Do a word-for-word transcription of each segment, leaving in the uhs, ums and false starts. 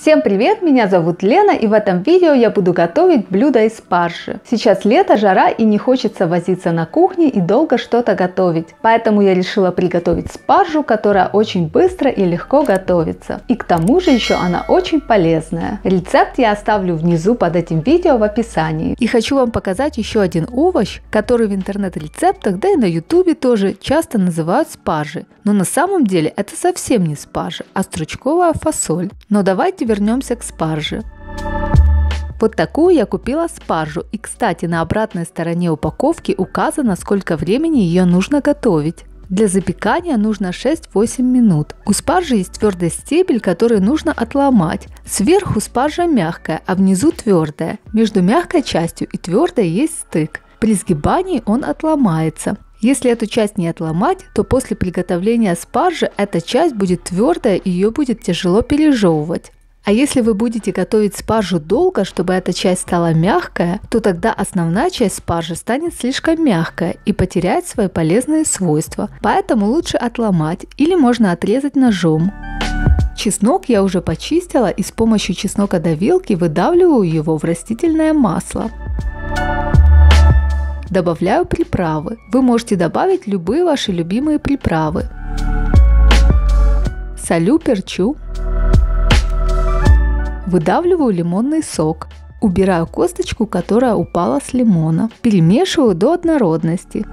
Всем привет, меня зовут Лена, и в этом видео я буду готовить блюдо из спаржи. Сейчас лето, жара, и не хочется возиться на кухне и долго что-то готовить. Поэтому я решила приготовить спаржу, которая очень быстро и легко готовится. И к тому же еще она очень полезная. Рецепт я оставлю внизу под этим видео в описании. И хочу вам показать еще один овощ, который в интернет-рецептах, да и на ютубе тоже часто называют спаржей. Но на самом деле это совсем не спаржа, а стручковая фасоль. Но давайте вернемся к спарже. Вот такую я купила спаржу, и, кстати, на обратной стороне упаковки указано, сколько времени ее нужно готовить. Для запекания нужно шесть-восемь минут. У спаржи есть твердый стебель, который нужно отломать. Сверху спаржа мягкая, а внизу твердая. Между мягкой частью и твердой есть стык. При сгибании он отломается. Если эту часть не отломать, то после приготовления спаржи эта часть будет твердая и ее будет тяжело пережевывать. А если вы будете готовить спаржу долго, чтобы эта часть стала мягкая, то тогда основная часть спаржи станет слишком мягкая и потеряет свои полезные свойства. Поэтому лучше отломать или можно отрезать ножом. Чеснок я уже почистила и с помощью чеснокодавилки выдавливаю его в растительное масло. Добавляю приправы. Вы можете добавить любые ваши любимые приправы. Солю, перчу. Выдавливаю лимонный сок. Убираю косточку, которая упала с лимона. Перемешиваю до однородности.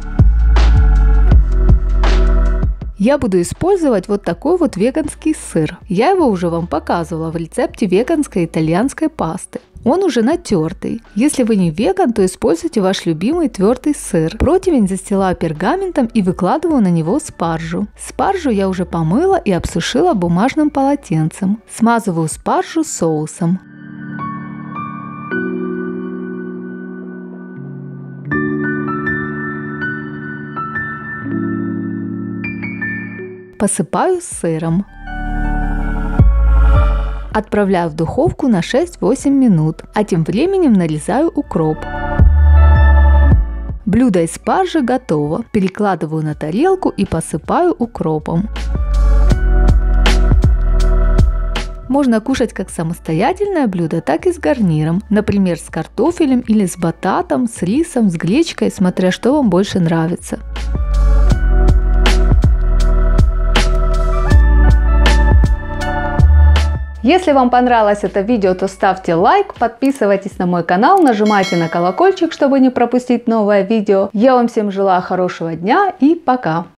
Я буду использовать вот такой вот веганский сыр. Я его уже вам показывала в рецепте веганской итальянской пасты. Он уже натертый. Если вы не веган, то используйте ваш любимый твердый сыр. Противень застилаю пергаментом и выкладываю на него спаржу. Спаржу я уже помыла и обсушила бумажным полотенцем. Смазываю спаржу соусом. Посыпаю сыром. Отправляю в духовку на шесть-восемь минут, а тем временем нарезаю укроп. Блюдо из спаржи готово. Перекладываю на тарелку и посыпаю укропом. Можно кушать как самостоятельное блюдо, так и с гарниром. Например, с картофелем или с бататом, с рисом, с гречкой, смотря что вам больше нравится. Если вам понравилось это видео, то ставьте лайк, подписывайтесь на мой канал, нажимайте на колокольчик, чтобы не пропустить новое видео. Я вам всем желаю хорошего дня и пока!